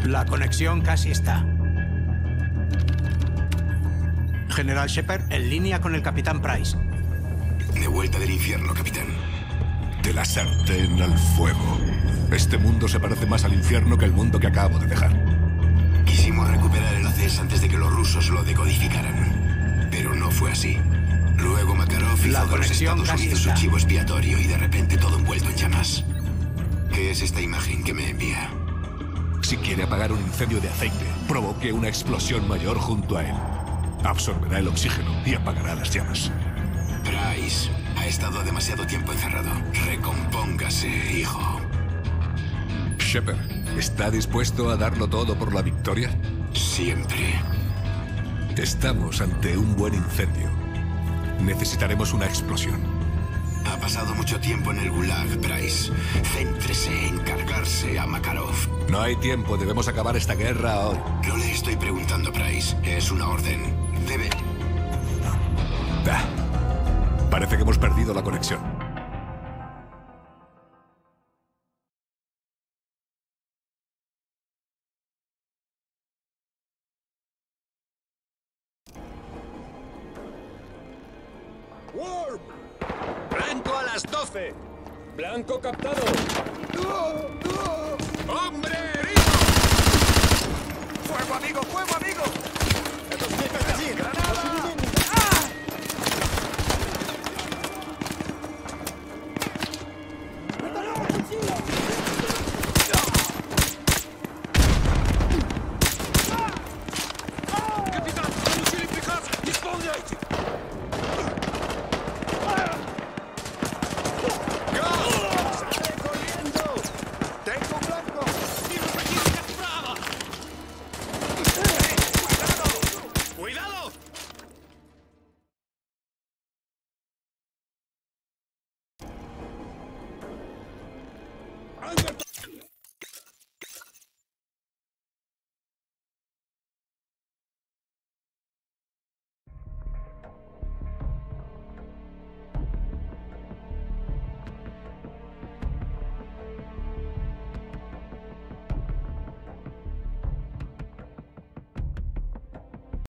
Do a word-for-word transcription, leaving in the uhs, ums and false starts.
La conexión casi está. General Shepard, en línea con el Capitán Price. De vuelta del infierno, capitán. De la sartén al fuego. Este mundo se parece más al infierno que el mundo que acabo de dejar. Quisimos recuperar el A C E S antes de que los rusos lo decodificaran. Pero no fue así. Luego Makarov hizo de los Estados Unidos su chivo expiatorio y de repente todo envuelto en llamas. ¿Qué es esta imagen que me envía? Si quiere apagar un incendio de aceite, provoque una explosión mayor junto a él. Absorberá el oxígeno y apagará las llamas. Price ha estado demasiado tiempo encerrado. Recompóngase, hijo. Shepard, ¿está dispuesto a darlo todo por la victoria? Siempre. Estamos ante un buen incendio. Necesitaremos una explosión. Ha pasado mucho tiempo en el Gulag, Price. Céntrese en cargarse a Makarov. No hay tiempo, debemos acabar esta guerra hoy. No le estoy preguntando, Price. Es una orden. Debe... Ah, parece que hemos perdido la conexión. ¡Worm! ¡Blanco a las doce! ¡Blanco captado! ¡Hombre herido! ¡Fuego, amigo! ¡Fuego, amigo! ¡Granada! ¡Capitán! ¡Fusil eficaz! ¡Исполняйте! ¡Sale corriendo! ¡Tengo un blanco! ¡Cuidado! ¡Cuidado! ¡Alberto!